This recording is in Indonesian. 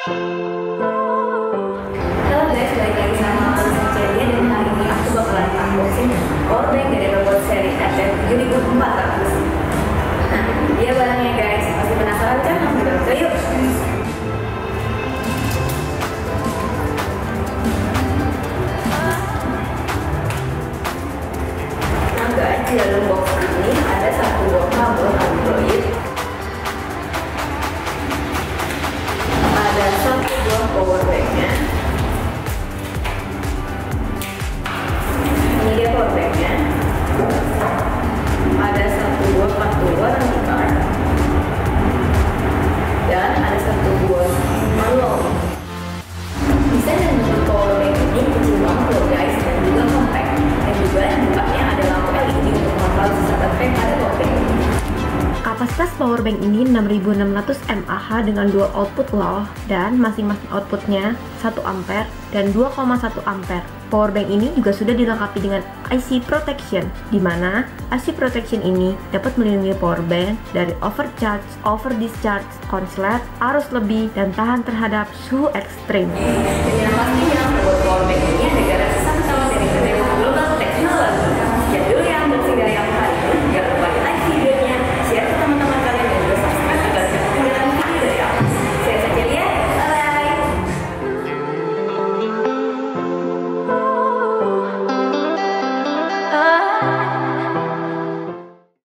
Halo guys, balik lagi sama aku Celia, dan hari ini aku bakalan unboxing powerbank dari robot seri FF7400. Nah, dia barangnya guys, pasti penasaran kan? Langsung kita buka yuk. Nah guys, di dalam box ini ada satu buah kabel Android, ada satu buah powerbanknya. Ini dia powerbanknya. Ada satu buah kartu warranty card dan ada satu buah manual. Desain dan bentuk powerbank ini kecil banget loh guys, dan juga compact, dan juga di bawahnya ada lampu LED untuk memantau sisa baterai pada powerbank ini. Kapasitas powerbank ini 6600 mAh dengan dual output low, dan masing-masing outputnya 1 ampere dan 2,1 ampere. Powerbank ini juga sudah dilengkapi dengan IC protection, di mana IC protection ini dapat melindungi powerbank dari overcharge, over discharge, konslet, arus lebih, dan tahan terhadap suhu ekstrim. Dan yang pastinya